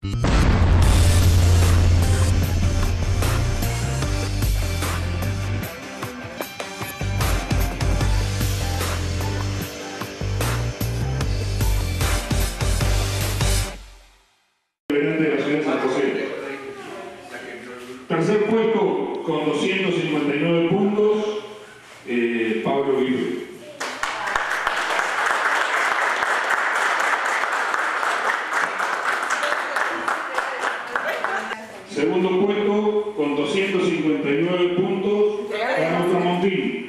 Tercer puesto con 259 puntos, Pablo Vive. Segundo puesto con 259 puntos, Carlos Tramontín.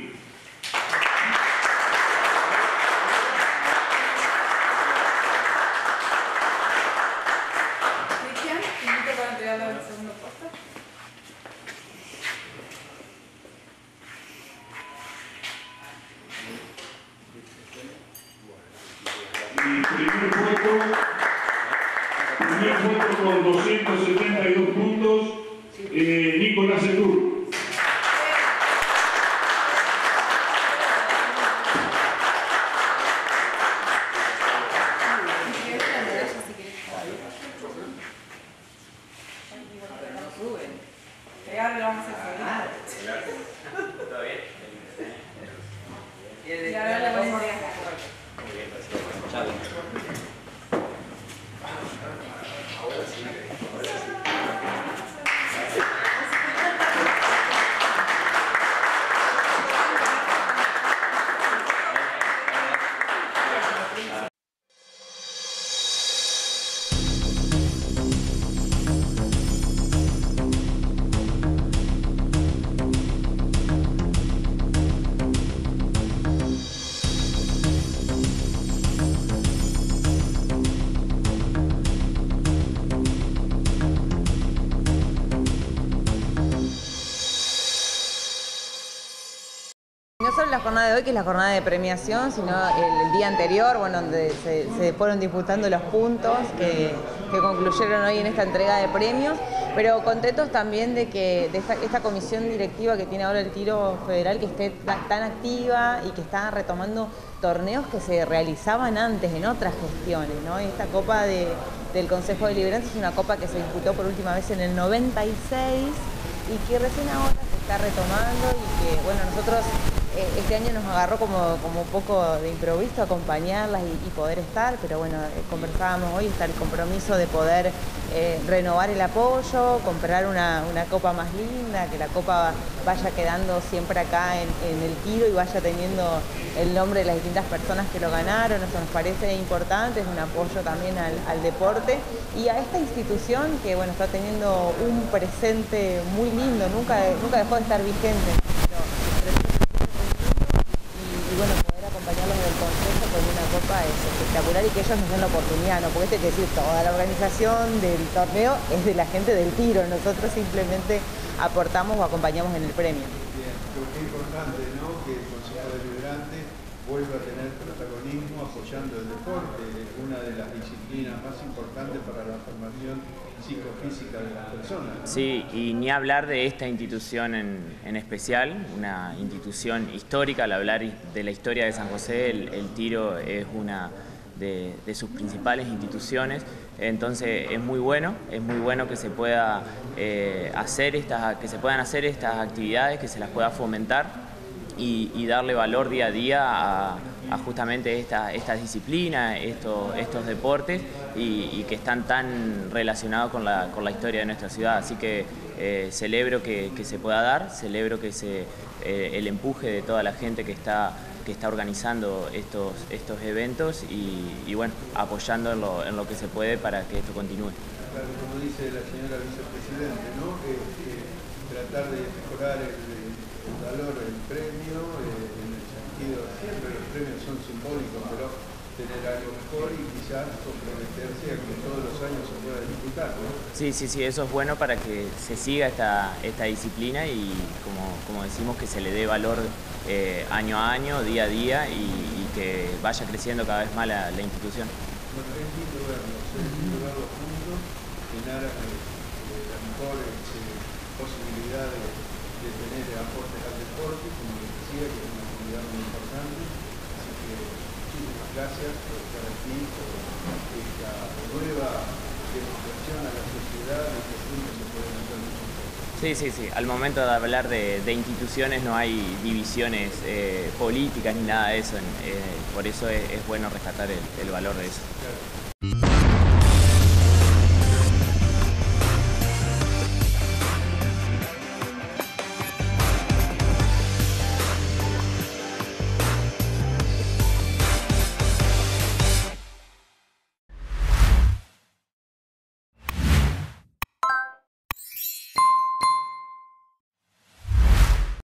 Cristian, te invito para entregarle al segundo puesto. Y primer puesto con 272 puntos, Nicolás Etur. Pegarle lo vamos a hacer. ¿Todo bien? Y ahora le vamos a hacer. Muy bien, gracias. Chao. No solo la jornada de hoy, que es la jornada de premiación, sino el día anterior, bueno, donde se fueron disputando los puntos que concluyeron hoy en esta entrega de premios, pero contentos también de que esta comisión directiva que tiene ahora el tiro federal, que esté tan activa y que está retomando torneos que se realizaban antes en otras gestiones, ¿no? Esta copa del Consejo Deliberante es una copa que se disputó por última vez en el 96 y que recién ahora se está retomando y que, bueno, nosotros este año nos agarró como un poco de improviso acompañarlas y poder estar, pero bueno, conversábamos hoy, está el compromiso de poder renovar el apoyo, comprar una copa más linda, que la copa vaya quedando siempre acá en el tiro y vaya teniendo el nombre de las distintas personas que lo ganaron. Eso nos parece importante, es un apoyo también al deporte y a esta institución que, bueno, está teniendo un presente muy lindo, nunca dejó de estar vigente. Y bueno, poder acompañarlos del consejo con una copa es espectacular y que ellos nos den la oportunidad, ¿no? Porque hay que decir, toda la organización del torneo es de la gente del tiro, nosotros simplemente aportamos o acompañamos en el premio. Bien, pero qué importante, ¿no?, que el Consejo Deliberante vuelva a tener protagonismo apoyando el deporte, una de las disciplinas más importantes para la formación psicofísica de las personas, ¿no? Sí, y ni hablar de esta institución en especial, una institución histórica. Al hablar de la historia de San José, el tiro es una de sus principales instituciones. Entonces es muy bueno que se pueda que se puedan hacer estas actividades, que se las pueda fomentar y darle valor día a día a justamente estas disciplinas, estos deportes y que están tan relacionados con la historia de nuestra ciudad. Así que celebro que se pueda dar, celebro que el empuje de toda la gente que está organizando estos eventos y bueno, apoyando en lo que se puede para que esto continúe. Claro, como dice la señora vicepresidente, ¿no?, tratar de mejorar el valor del premio, en el sentido, siempre los premios son simbólicos, pero tener algo mejor y quizás comprometerse a que todos los años se pueda disputar, ¿no? Sí, eso es bueno para que se siga esta disciplina y como decimos, que se le dé valor año a año, día a día y que vaya creciendo cada vez más la institución. Bueno, es lindo verlos juntos, tener la mejor posibilidad de tener aportes al deporte, como les decía, que es una actividad muy importante. Así que muchísimas gracias por estar aquí, por esta nueva demostración a la sociedad de que juntos se pueden hacer muchas cosas. Sí. Al momento de hablar de instituciones no hay divisiones políticas ni nada de eso. Por eso es bueno rescatar el valor de eso. Claro.